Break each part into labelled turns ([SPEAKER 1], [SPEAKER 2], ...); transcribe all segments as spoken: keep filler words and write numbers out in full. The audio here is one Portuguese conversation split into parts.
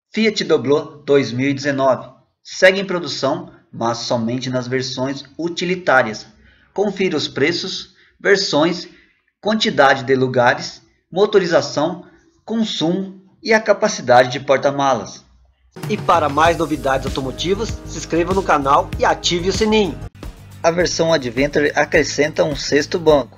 [SPEAKER 1] Fiat Doblò dois mil e dezenove segue em produção, mas somente nas versões utilitárias. Confira os preços, versões, quantidade de lugares, motorização, consumo e a capacidade de porta-malas.
[SPEAKER 2] E para mais novidades automotivas, se inscreva no canal e ative o sininho.
[SPEAKER 1] A versão Adventure acrescenta um sexto banco.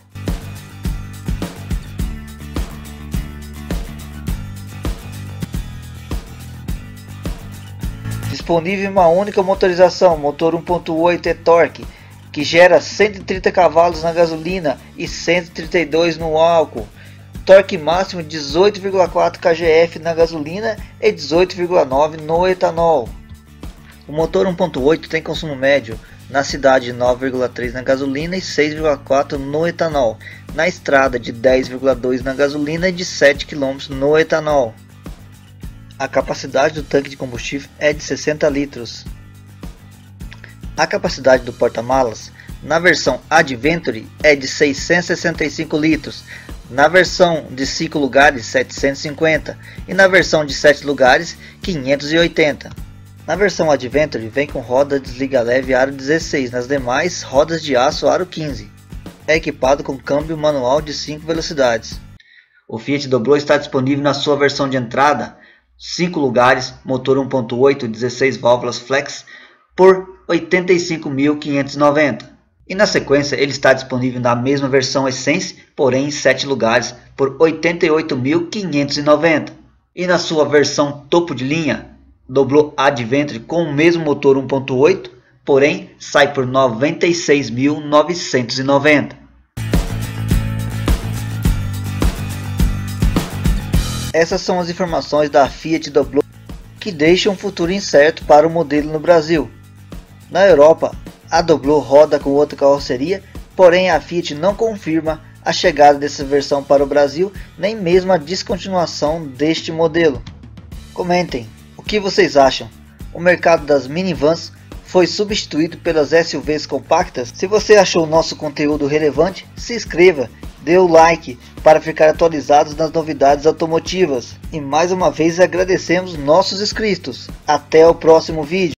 [SPEAKER 1] Disponível uma única motorização, motor um ponto oito e-torque, que gera cento e trinta cavalos na gasolina e cento e trinta e dois no álcool. Torque máximo dezoito vírgula quatro kgf na gasolina e dezoito vírgula nove no etanol. O motor um ponto oito tem consumo médio na cidade de nove vírgula três na gasolina e seis vírgula quatro no etanol. Na estrada de dez vírgula dois na gasolina e de sete quilômetros no etanol. A capacidade do tanque de combustível é de sessenta litros. A capacidade do porta-malas na versão Adventure é de seiscentos e sessenta e cinco litros, na versão de cinco lugares setecentos e cinquenta e na versão de sete lugares quinhentos e oitenta. Na versão Adventure vem com roda desliga leve aro dezesseis, nas demais rodas de aço aro quinze. É equipado com câmbio manual de cinco velocidades. O Fiat Doblò está disponível na sua versão de entrada, cinco lugares, motor um ponto oito, dezesseis válvulas flex, por oitenta e cinco mil quinhentos e noventa. E na sequência ele está disponível na mesma versão Essence, porém em sete lugares, por oitenta e oito mil quinhentos e noventa. E na sua versão topo de linha, Doblò Adventure com o mesmo motor um ponto oito, porém sai por noventa e seis mil novecentos e noventa. Essas são as informações da Fiat Doblò que deixam um futuro incerto para o modelo no Brasil. Na Europa, a Doblò roda com outra carroceria, porém a Fiat não confirma a chegada dessa versão para o Brasil, nem mesmo a descontinuação deste modelo. Comentem, o que vocês acham? O mercado das minivans foi substituído pelas S U Vs compactas? Se você achou o nosso conteúdo relevante, se inscreva, dê o like para ficar atualizados nas novidades automotivas. E mais uma vez agradecemos nossos inscritos. Até o próximo vídeo.